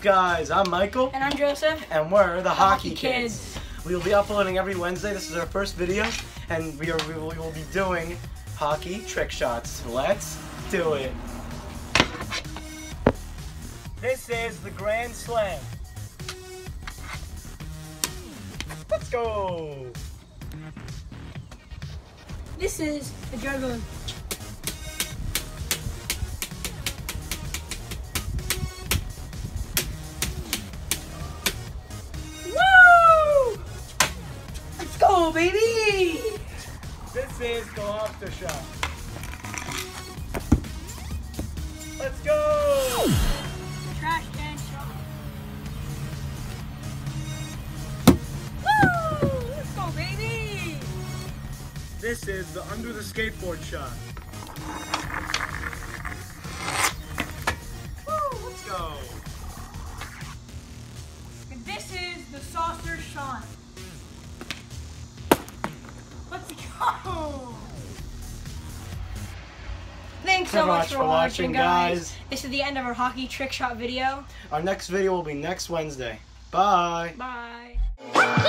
guys? I'm Michael. And I'm Joseph. And we're the Hockey Kids. Kids. We will be uploading every Wednesday. This is our first video. And we will be doing hockey trick shots. Let's do it. This is the Grand Slam. Let's go. This is the juggling. Woo! Let's go, baby! This is go off the shot. Let's go! Trash can shot. Woo! Let's go, baby! This is the under the skateboard shot. Woo! Let's go! And this is the saucer shot. Let's go! Thanks so much for watching, guys. This is the end of our hockey trick shot video. Our next video will be next Wednesday. Bye! Bye.